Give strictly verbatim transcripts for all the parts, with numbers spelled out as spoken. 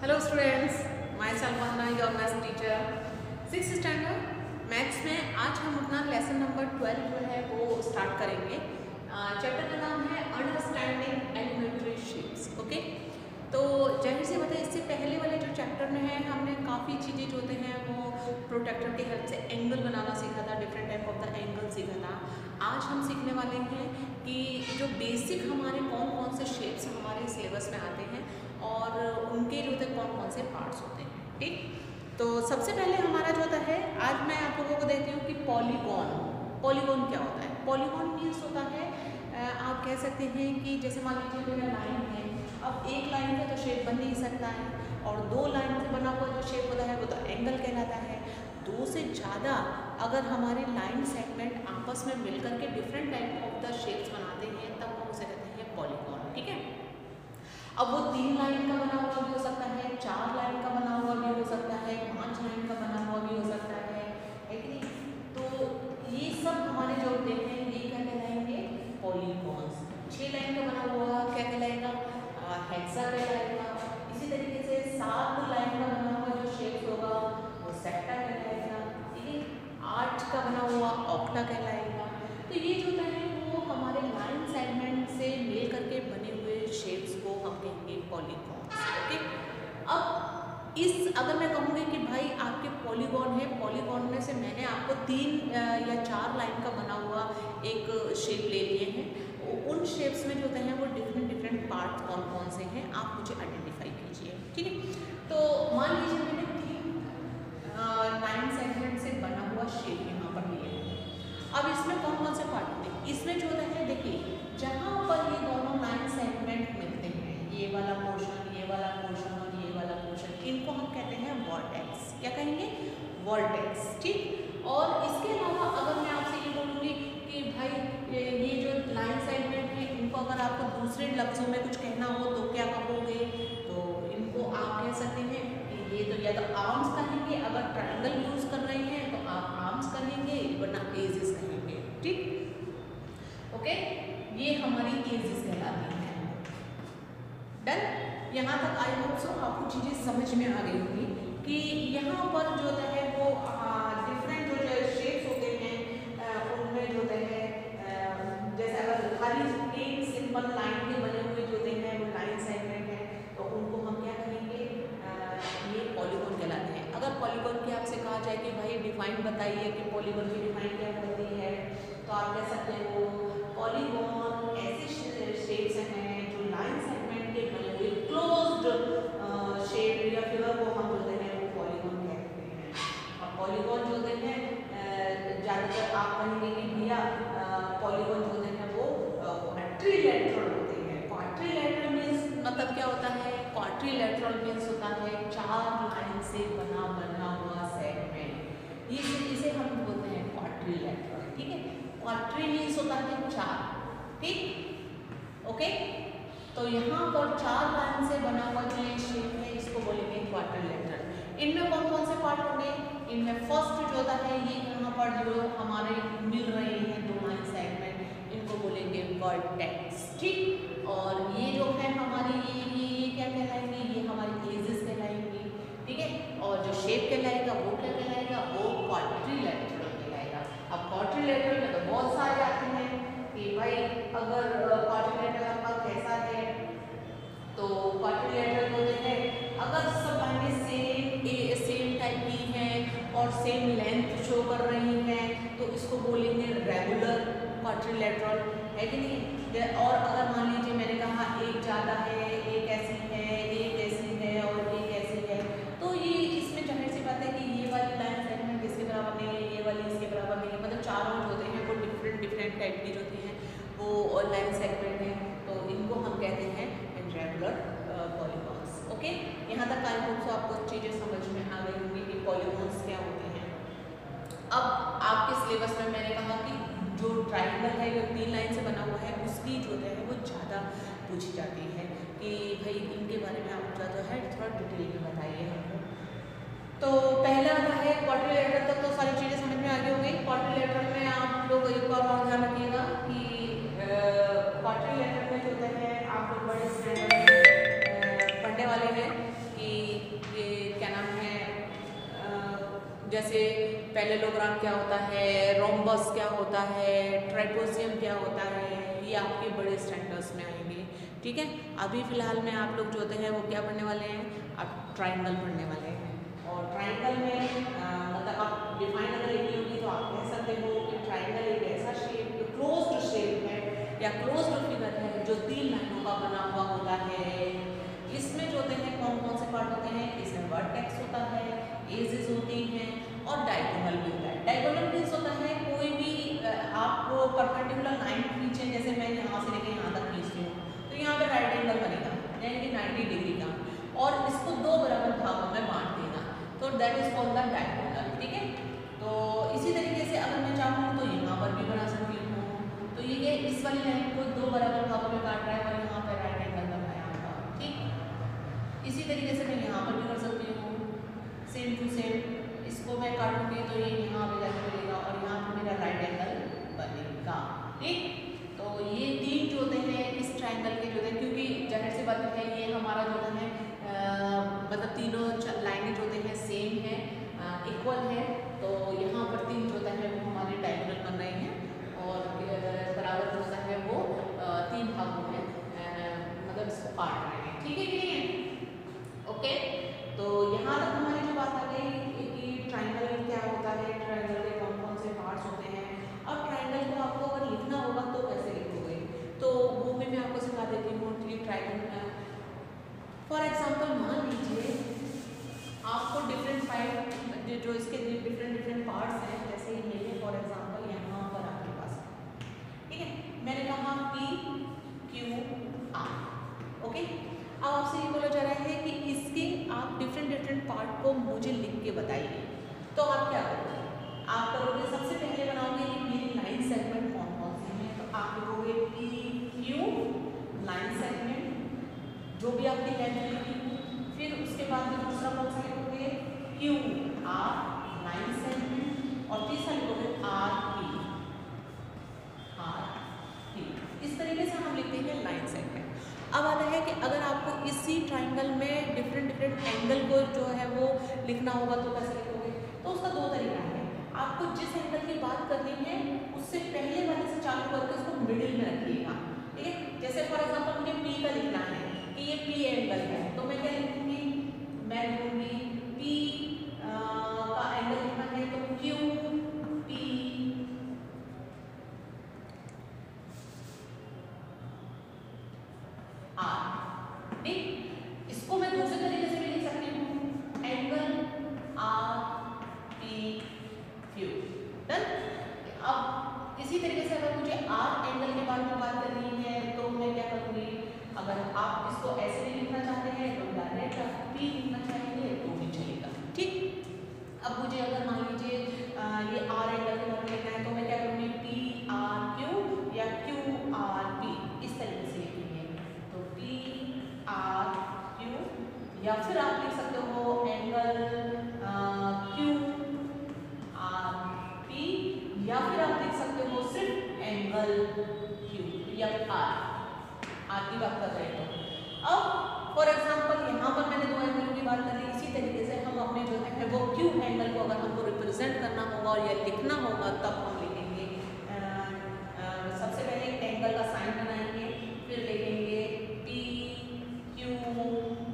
Hello students, my Salmana your maths teacher six standard maths में आज हम अपना लेसन नंबर ट्वेल्व जो है वो स्टार्ट करेंगे। चैप्टर का नाम है अंडरस्टैंडिंग एलिमेंट्री शेप्स। ओके, तो जाहिर सी बात है, इससे पहले वाले जो चैप्टर में है हमने काफ़ी चीज़ें जो होते हैं वो प्रोटेक्टर के हेल्प से एंगल बनाना सीखा था, different type of the angle सीखा था। आज हम सीखने वाले हैं कि जो बेसिक हमारे कौन कौन से शेप्स हमारे सिलेबस में आते हैं और उनके जो होते हैं कौन कौन से पार्ट्स होते हैं। ठीक, तो सबसे पहले हमारा जो होता है, आज मैं आप लोगों को देती हूँ कि पॉलीगॉन। पॉलीगॉन क्या होता है? पॉलीगॉन मीन्स होता है, आप कह सकते हैं कि जैसे मान लीजिए मेरा लाइन है, अब एक लाइन का तो शेप बन नहीं सकता है और दो लाइन से बना हुआ जो शेप होता है वो तो एंगल कहलाता है। दो से ज़्यादा अगर हमारे लाइन सेगमेंट आपस में मिलकर के different type of the shapes बनाते हैं तब हम उसे कहते हैं पॉलीगॉन। ठीक है, अब वो तीन लाइन का बना हुआ भी हो सकता है, चार लाइन का बना हुआ भी हो सकता है, पांच लाइन का बना हुआ भी हो सकता है, है कि नहीं? तो ये सब हमारे जो होते हैं ये क्या कहलाएंगे? पॉलीगॉन्स। छह लाइन का बना हुआ क्या कहलाएगा? हेक्सा कहलाएगा। इसी तरीके से सात लाइन का बना हुआ जो शेप होगा वो सेक्टा कहलाएगा। ठीक है, आठ का बना हुआ ऑक्टा कहलाएगा। तो ये जो होता है वो हमारे लाइन सेगमेंट से मिल करके बने हुए शेप्स को हम कहेंगे पॉलीगॉन्स। ओके, अब इस अगर मैं कहूँगी कि भाई आपके पॉलीगॉन है, पॉलीगॉन में से मैंने आपको तीन या चार लाइन का बना हुआ एक शेप ले लिए हैं, उन शेप्स में जो होते हैं वो डिफरेंट डिफरेंट पार्ट्स कौन कौन से हैं आप मुझे आइडेंटिफाई कीजिए। ठीक है, तो मान लीजिए मैंने तीन लाइन सेगमेंट से बना हुआ शेप यहाँ पर लिया है। अब इसमें कौन कौन से पार्ट होते हैं? इसमें जो होता है, देखिए जहाँ पर ये दोनों लाइन सेगमेंट मिलते हैं, ये वाला पोर्शन, ये वाला पोर्शन और ये वाला पोर्शन, इनको हम कहते हैं वर्टेक्स। क्या कहेंगे? वर्टेक्स। ठीक, और इसके अलावा अगर मैं आपसे ये बोलूँगी कि भाई ये जो लाइन सेगमेंट है इनको अगर आपको दूसरे लफ्ज़ों में कुछ कहना हो तो क्या कहोगे? तो इनको आप कह सकते हैं कि ये तो या तो आर्म्स कहेंगे, अगर ट्रायंगल यूज़ कर रहे हैं तो आप आर्म्स कहेंगे वरना एजेस कहेंगे। ठीक, ओके, ये हमारी एजेस कहलाती हैं। डन, यहाँ तक आई होप सो आपको चीज़ें समझ में आ गई होंगी कि यहाँ पर जो होता है वो डिफरेंट जो शेप्स होते हैं उनमें जो होते हैं, जैसे अगर खाली एक सिंपल लाइन के बने हुए जो होते हैं वो लाइन सेगमेंट है तो उनको हम क्या कहेंगे? ये पॉलीगॉन कहलाते हैं। अगर पॉलीगॉन की आपसे कहा जाए कि भाई डिफाइन बताइए कि पॉलीगॉन की डिफाइन क्या होती है, तो आप कह सकते हो पॉलीगॉन ऐसे शेप्स हैं जो लाइन सेगमेंट के बने हुए क्लोज्ड शेप या फिगर को हम बोलते हैं वो पॉलीगॉन कहते हैं। अब पॉलीगॉन जो होते हैं ज़्यादातर आप कहेंगे कि भैया पॉलीगॉन जो होते हैं वो क्वाड्रिलेटरल होते हैं। क्वाड्रिलेटरल मीन्स मतलब क्या होता है? क्वाड्रिलेटरल मीन्स होता है चार लाइन से बना बना हुआ सेगमेंट, इसे इसे हम बोलते हैं क्वाड्रिलेटरल। ठीक है, क्वाड्री मीन्स होता है चार। ठीक, ओके, तो यहाँ पर चार लाइन से बना हुआ जो ये शेप है इसको बोलेंगे क्वाड्रिलेटरल। इनमें कौन कौन से पार्ट होंगे? इनमें फर्स्ट जो होता है ये यहाँ पर जो हमारे मिल रहे हैं दो लाइन सेगमेंट, इनको बोलेंगे वर्टेक्स। ठीक, और ये जो है हमारी ये ये ये क्या कहलाएंगे? ये हमारी एजेस कहलाएंगी। ठीक है, और जो शेप कहलाएगा वो क्या कहलाएगा? वो क्वाड्रिलेटरल कहलाएगा। अब क्वाड्रिलेटरल में तो बहुत सारे आते हैं कि भाई अगर क्वाड्रिलेटरल आपका कैसा है, तो क्वाड्रिलेटरल होते हैं अगर सब लाइनें सेम सेम टाइप की हैं और सेम लेंथ शो कर रही हैं तो इसको बोलेंगे रेगुलर क्वाड्रिलेटरल, है कि नहीं? और अगर मान लीजिए मैंने कहा एक ज़्यादा है, एक ऐसी है, एक ऐसी है और एक ऐसी है, तो ये इसमें जाहिर सी बात है कि ये वाली लाइन सेगमेंट इसके बराबर नहीं है, ये वाली इसके बराबर नहीं है, मतलब चारों जो होते हैं वो डिफरेंट डिफरेंट टाइप की जो होती हैं वो लाइन सेगमेंट है, तो इनको हम कहते हैं रेगुलर पॉलीगॉन्स। ओके, यहाँ तक आई होप सो आपको चीज़ें समझ में आ गई होंगी कि पॉलीगॉन्स क्या होते हैं। अब आपके सिलेबस में मैंने कहा कि जो ट्राइंगल है जो तीन लाइन से बना हुआ है उसकी जो है वो ज़्यादा पूछी जाती है कि भाई इनके बारे में आप ज़्यादा है थोड़ा डिटेल में बताइए हमको। तो पहला आता है क्वाड्रिलेटरल, तक तो सारी चीज़ें समझ में आ गई होंगी। क्वाड्रिलेटरल में आप लोग एक बार और ध्यान रखिएगा कि क्वाड्रिलेटरल में जो होता है आप लोग बड़े स्टैंडर्ड में पढ़ने वाले हैं कि जैसे पैरेललोग्राम क्या होता है, रोम्बस क्या होता है, ट्राइपोजियम क्या होता है, ये आपके बड़े स्टैंडर्ड्स में आएंगे। ठीक है, अभी फिलहाल में आप लोग जो होते हैं वो क्या पढ़ने वाले हैं, आप ट्राइंगल पढ़ने वाले हैं। और ट्राइंगल में आ, मतलब आप डिफाइन अगर लिखी होगी तो आप कह सकते हो कि ट्राइंगल एक ऐसा शेप जो क्लोज्ड शेप है या क्लोज्ड फिगर है जो तीन लाइनों का बना हुआ होता है। इसमें जो होते हैं कौन कौन से पार्ट होते हैं, इसमें वर्टेक्स होता है, एजेस होती हैं और डायगोनल भी होता है। डायगोनल मीन्स होता है कोई भी आप परपेंडिकुलर लाइन खींचें, जैसे मैं यहाँ से लेके यहाँ तक खींचती हूँ तो यहाँ पे राइट एंगल बनेगा यानी कि नाइन्टी डिग्री का, और इसको दो बराबर भागों में बांट देना, तो that is called the diagonal. ठीक है, तो इसी तरीके से अगर मैं चाहूँ तो यहाँ पर भी बना सकती हूँ। तो ये इस वाली लाइन को दो बराबर भागों में काट रहा है और यहाँ पर राइट एंगल बनाया होगा। ठीक, इसी तरीके से मैं यहाँ पर भी कर सकती हूँ, सेम टू सेम इसको मैं काटूंगी तो ये यहाँ पे जाके मिलेगा और यहाँ पे मेरा राइट एंगल बनेगा। ठीक, तो ये तीन जो होते हैं इस ट्राइंगल के जो होते हैं, क्योंकि जाहिर सी बात है ये हमारा जो होता है मतलब तीनों लाइनें जो होते हैं सेम है, इक्वल है, तो यहाँ पर तीन जो होता है वो हमारे डायगोनल बन रहे हैं और बराबर जो होता है वो तीन भागों में मतलब इसको काट रहे हैं। ठीक है कि नहीं है? ओके, तो यहाँ तक हमारी जो बात आ गई कि ट्राइंगल क्या होता है, ट्राइंगल के कौन कौन से पार्ट्स होते हैं। अब ट्राइंगल को आपको अगर लिखना होगा तो कैसे लिखोगे, तो वो भी मैं आपको सिखा देती हूँ। ट्राइंगल फॉर एग्जांपल मान लीजिए आपको डिफरेंट फाइव जो इसके डिफरेंट डिफरेंट पार्ट्स हैं, जैसे ये फॉर एग्जांपल यहाँ पर आपके पास, ठीक है, मैंने कहा पी क्यू आर। ओके, अब आपसे ये बोला जा रहा है कि इसके आप डिफरेंट डिफरेंट पार्ट को मुझे लिख के बताइए। तो आप क्या करोगे, आप करोगे सबसे पहले बनाओगे कि मेरी लाइन सेगमेंट कौन कौन से हैं, तो आप लिखोगे पी क्यू लाइन सेगमेंट जो भी आपकी लेंथ लिखी, फिर उसके बाद में दूसरा कौन सा लिखोगे क्यू आर लाइन सेगमेंट, और तीसरा लिखोगे आर पी आर पी। इस तरीके से हम लिखते हैं लाइन सेगमेंट। अब आता है कि अगर आपको इसी ट्राइंगल में डिफरेंट डिफरेंट एंगल को जो है वो लिखना होगा तो कैसे लिखोगे, तो उसका दो तरीका है। आपको जिस एंगल की बात करनी है उससे पहले वाले से चालू करके उसको मिडिल में रखिएगा। ठीक है, जैसे फॉर एग्जांपल मुझे पी का लिखना है कि ये पी एंगल है, तो मैं क्या लिखूंगी, मैं लिखूंगी पी का एंगल लिखना है तो क्यू पी आर। ठीक, इसको मैं दूसरे तरीके से भी लिख सकती हूँ, angle R P Q. Done. अब इसी तरीके से अगर मुझे आर एंगल के बारे में बात करनी है तो मैं क्या करूँगी, अगर आप इसको ऐसे नहीं लिखना चाहते हैं तो डायरेक्ट आप पी लिखना चाहेंगे तो भी चलेगा। ठीक, अब मुझे अगर मान लीजिए ये आर एंगल के बारे में लिखना है तो मैं क्या करूँगी, पी आर क्यू या क्यू आर पी, इस तरीके से लिखेंगे। तो पी आर क्यू, या फिर आप लिख सकते हो एंगल क्यू आर पी, या फिर आप लिख सकते हो सिर्फ एंगल क्यू या आर आर की बात कर रहे हैं। तो अब फॉर एग्जांपल यहाँ पर मैंने दो एंगलों की बात कर ली, इसी तरीके से हम अपने जो है वो क्यू एंगल को अगर हमको रिप्रेजेंट करना होगा और या लिखना होगा तब हम लिखेंगे आ, आ, सबसे पहले एंगल का साइन बनाएंगे, फिर लिखेंगे पी क्यू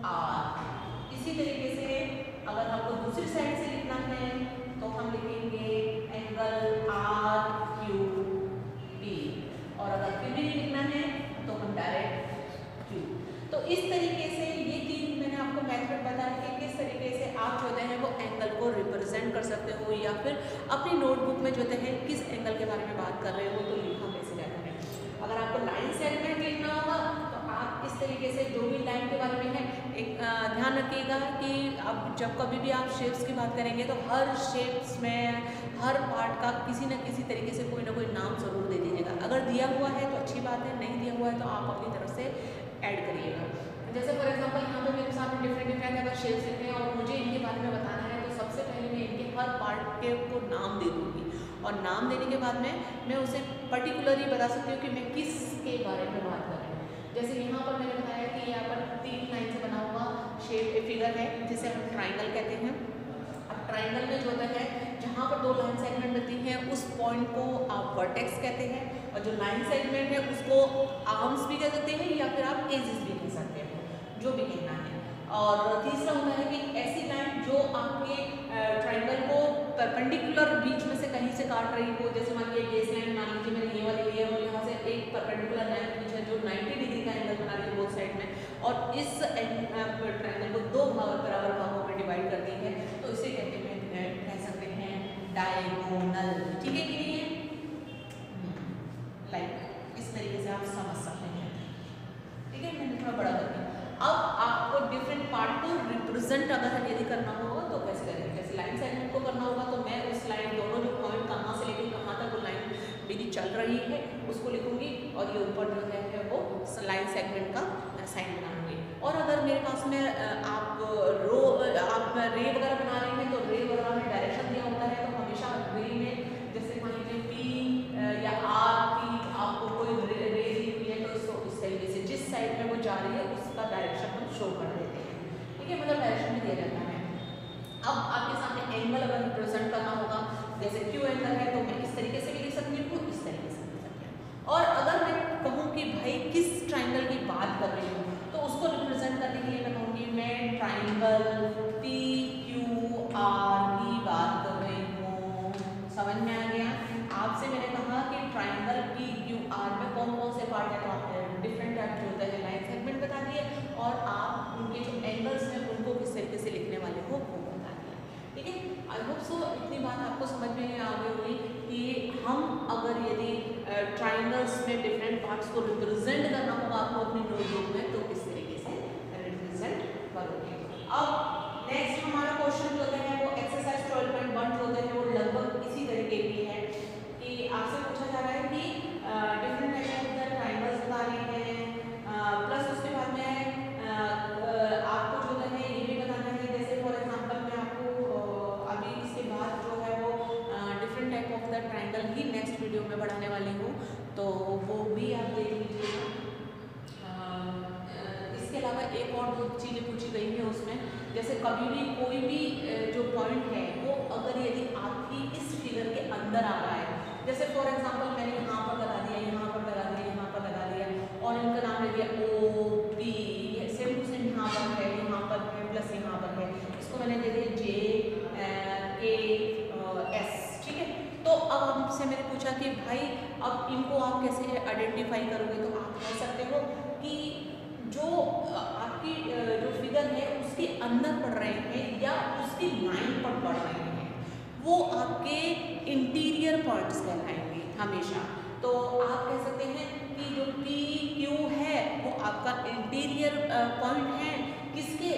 आर। इसी तरीके से अगर हमको दूसरी साइड से लिखना है तो हम लिखेंगे एंगल आर क्यू पी, और अगर फिर भी नहीं लिखना है तो हम डायरेक्ट क्यू। तो इस तरीके से ये तीन मैंने आपको मेथड बताया कि किस तरीके से आप जो है वो एंगल को रिप्रेजेंट कर सकते हो, या फिर अपनी नोटबुक में जो है किस एंगल के बारे में बात कर रहे हो तो लिखा कैसे जाता है। अगर आपको लाइन सेगमेंट लिखना होगा तो आप इस तरीके से जो भी लाइन के बारे में है एक ध्यान रखिएगा कि अब जब कभी भी आप शेप्स की बात करेंगे तो हर शेप्स में हर पार्ट का किसी न किसी तरीके से कोई ना कोई नाम ज़रूर दे दीजिएगा। अगर दिया हुआ है तो अच्छी बात है, नहीं दिया हुआ है तो आप अपनी तरफ से ऐड करिएगा। जैसे फॉर एग्जांपल यहाँ पे मेरे सामने डिफरेंट डिफरेंट अगर शेप्स लिखे हैं और मुझे इनके बारे में बताना है तो सबसे पहले मैं इनके हर पार्ट के को नाम दे दूँगी, और नाम देने के बाद में मैं उसे पर्टिकुलरली बता सकती हूँ कि मैं किसके बारे में बात कर रही हूँ। जैसे यहाँ पर मैंने बताया कि यहाँ पर तीन लाइन से बना हुआ शेप फिगर है जिसे हम ट्राइंगल कहते हैं। अब ट्राइंगल में जो होता है जहाँ पर दो लाइन सेगमेंट होती हैं उस पॉइंट को आप वर्टेक्स कहते हैं, और जो लाइन सेगमेंट है उसको आर्म्स भी कह सकते हैं या फिर आप एजेस भी कह सकते हैं, जो भी कहना है। और तीसरा होता है कि ऐसी लाइन जो आपके ट्राइंगल को परपेंडिकुलर बीच में से कहीं से काट रही हो, जैसे मान लीजिए बेस लाइन मान लीजिए मैंने ये वाली ली है और यहाँ से एक परपेंडिकुलर लाइन बीच है जो नब्बे डिग्री का एंगल बना रही है बोथ साइड में, और इस ट्राइंगल को दो भाग बराबर भागों में डिवाइड कर दी है, तो इसे कहते हैं कह सकते हैं डायगोनल। ठीक है कि नहीं है? लाइक इस तरीके से आप समझ सकते हैं। ठीक है, मैंने थोड़ा बड़ा कर दिया। अब आपको डिफरेंट पार्ट को रिप्रेजेंट अगर यदि करना होगा तो कैसे करेंगे, जैसे लाइन सेगमेंट को करना होगा तो मैं उस लाइन दोनों जो पॉइंट कहाँ से लेकर कहाँ तक वो लाइन मेरी चल रही है उसको लिखूंगी, और ये ऊपर जो है, है वो लाइन सेगमेंट का साइन बनाऊंगी। और अगर मेरे पास में आप रो आप रे वगैरह बना रहे हैं तो रे वगैरह में डायरेक्शन दिया होता है, तो हमेशा रे में जैसे मान लीजिए पी या आर पी आपको कोई रे रे दी हुई है तो इसको इस तरीके से जिस साइड में वो जा रही है उसका डायरेक्शन हम शो कर देते हैं। ठीक है, मतलब डायरेक्शन भी दिया जाता है। अब आपके सामने एंगल अगर रिप्रेजेंट करना होगा, जैसे क्यू एंगल है तो मैं इस तरीके से भी लिख सकती हूँ, इस तरीके से लिख सकती हूँ। और अगर मैं कहूँ कि भाई किस ट्राइंगल की बात कर रही हूँ तो उसको रिप्रेजेंट करने के लिए मैं कहूँगी मैं ट्राइंगल पी क्यू आर की बात कर रही हूँ। समझ में आ गया? आपसे मैंने कहा कि ट्राइंगल पी क्यू आर में कौन कौन से पार्ट है, तो आपने डिफरेंट टाइप जो होता है लाइन सेगमेंट बता दिए, और आप उनके जो एंगल्स हैं उनको किस तरीके से लिखने वाले हो वो बता दिया। ठीक है, आई होप सो इतनी बात आपको समझ में आ गई होगी कि हम अगर यदि ट्राइंगल्स में डिफरेंट पार्ट्स को रिप्रेजेंट करना होगा आपको अपनी नोटबुक में तो किस तरीके से रिप्रेजेंट करोगे। अब नेक्स्ट हमारा क्वेश्चन जो होता है वो एक्सरसाइज ट्वेल्व पॉइंट वन जो होता है वो लगभग इसी तरीके की है कि आपसे पूछा जा रहा है कि डिफरेंट टाइप ऑफ ट्राइंगल्स बता रहे हैं, प्लस उसके बाद में आपको जो है ये भी बताना है, जैसे फॉर एग्जांपल मैं आपको अभी इसके बाद जो है वो different type of the triangle ही नेक्स्ट वीडियो में बढ़ाने वाली हूँ, तो वो भी आप देख लीजिएगा। इसके अलावा एक और दो चीज़ें पूछी गई हैं उसमें, जैसे कभी भी कोई भी जो पॉइंट है वो अगर यदि आपकी इस फिगर के अंदर आ रहा है, जैसे फॉर एग्जांपल मैंने यहाँ पर लगा दिया, यहाँ पर लगा दिया, यहाँ पर लगा दिया, और इनका नाम ले दिया O P, same to same यहाँ पर है, यहाँ पर है, प्लस यहाँ पर है, इसको मैंने दे दिया जे के एस। ठीक है, तो अब हमसे मैंने पूछा कि भाई अब इनको आप कैसे आइडेंटिफाई करोगे, तो आप कह सकते हो कि जो आपकी जो फिगर है उसके अंदर पढ़ रहे हैं या उसकी लाइन पर पढ़ रहे हैं वो आपके इंटीरियर पॉइंट्स कहलाएंगे हमेशा। तो आप कह सकते हैं कि जो पी क्यू है वो आपका इंटीरियर पॉइंट है, किसके?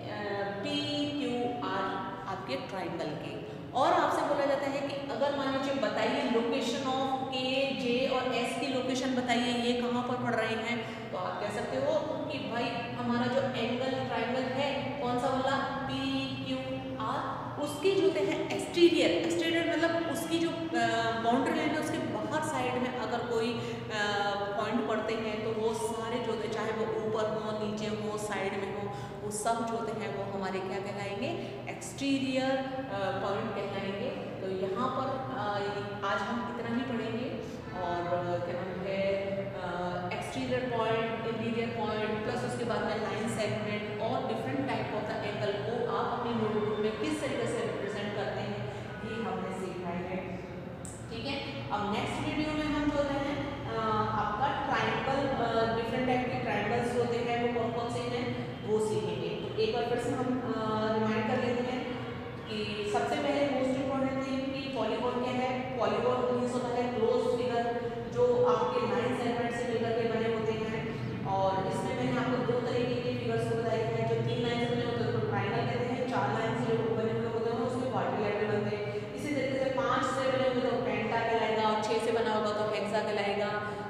पी क्यू आर आपके ट्राइंगल के। और आपसे बोला जाता है कि अगर मान लीजिए बताइए लोकेशन ऑफ के जे और एस की लोकेशन बताइए, ये कहाँ पर पड़ रहे हैं, तो आप कह सकते हो कि भाई हमारा जो एंगल ट्राइंगल है कौन सा वाला, पी क्यू आर, उसकी जो है एक्सटीरियर, एक्सटीरियर मतलब उसकी जो बाउंड्री लाइन है उसके बाहर साइड में अगर कोई पॉइंट पड़ते हैं तो वो सारे जो होते हैं चाहे वो ऊपर हो, नीचे हो, साइड में हो, वो सब जो होते हैं वो हमारे क्या कहलाएंगे, एक्सटीरियर पॉइंट कहलाएंगे। तो यहाँ पर आज हम इतना ही पढ़ेंगे, और क्या नाम है exterior point, interior point, plus उसके बाद में लाइन सेगमेंट और different type of the angle को आप अपनी नोटबुक में किस तरीके से रिप्रेजेंट करते हैं ये हमने सीखा है। ठीक है, अब नेक्स्ट वीडियो में हम जो है आपका ट्राइंगल, डिफरेंट टाइप के ट्राइंगल्स होते हैं वो कौन कौन से हैं वो सीखेंगे। तो एक बार फिर से हम रिमाइंड कर लेते हैं कि सबसे पहले मोस्ट इम्पॉर्टेंट थिंग कि पॉलीगॉन क्या है। पॉलीगॉन मींस होता है क्लोज फिगर जो आपके लाइन सेगमेंट से मिलकर के बने होते हैं, और इसमें मैंने आपको दो तरीके के फिगर्स को बताए हैं। जो तीन लाइन से बने होते हैं उसको ट्राइंगल कहते हैं, चार लाइन से जो बने हुए होते हैं उसको क्वाड्रिलेटरल बनते हैं। इसी तरीके से पाँच से बने हुए तो पेंटा कहलाएगा, और छः से बना होगा तो हेक्सा कहलाएगा,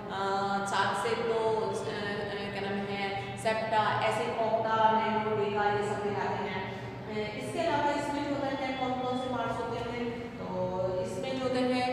सात से तो क्या नाम है सेप्टा, ऐसे ऑक्टा, नैनो, डेका ये सब कहलाते हैं। इसके अलावा इसमें जो होता है कौन कौन से पार्ट्स होते हैं, तो इसमें जो होते हैं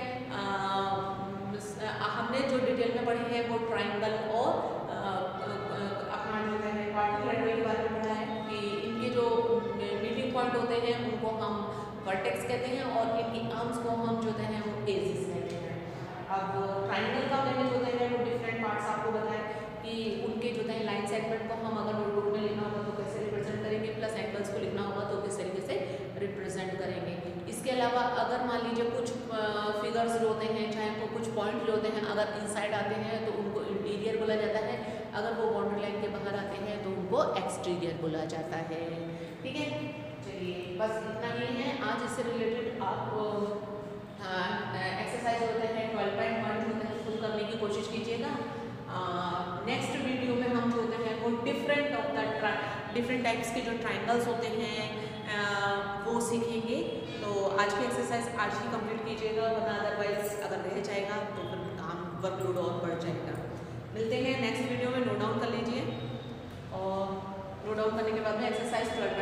हमने जो डिटेल में पढ़ी है वो ट्राइंगल और अपना जो है क्वाड्रिलेटरल के बारे में पढ़ा है कि इनके जो मीटिंग पॉइंट होते हैं उनको हम वर्टेक्स कहते हैं और इनकी आर्म्स को हम जो है वो एजिस कहते हैं। अब ट्राइंगल का मैंने जो है वो डिफरेंट पार्ट्स आपको बताए कि उनके जो है लाइन सेगमेंट को हम अगर नोटबुक में लिखना होगा तो कैसे रिप्रेजेंट करेंगे, प्लस एंगल्स को लिखना होगा तो किस तरीके से रिप्रेजेंट करेंगे। इसके अलावा अगर मान लीजिए कुछ फिगर्स जो होते हैं, चाहे वो कुछ पॉइंट जो होते हैं, अगर इनसाइड आते हैं तो उनको इंटीरियर बोला जाता है, अगर वो बाउंड्री लाइन के बाहर आते हैं तो उनको एक्सटीरियर बोला जाता है। ठीक है, चलिए बस इतना ही है आज। इससे रिलेटेड आप एक्सरसाइज होते हैं ट्वेल्व पॉइंट वन होते हैं, खुद करने की कोशिश कीजिएगा। नेक्स्ट वीडियो में हम जो होते हैं वो different of the different types के जो ट्राइंगल्स होते हैं uh, वो सीखेंगे। तो आज की एक्सरसाइज आज ही कंप्लीट कीजिएगा, वरना अदरवाइज अगर रह जाएगा तो फिर काम वर्कलोड और बढ़ जाएगा। मिलते हैं नेक्स्ट वीडियो में, नोट डाउन कर लीजिए और नोट डाउन करने के बाद में एक्सरसाइज ट्वेल्व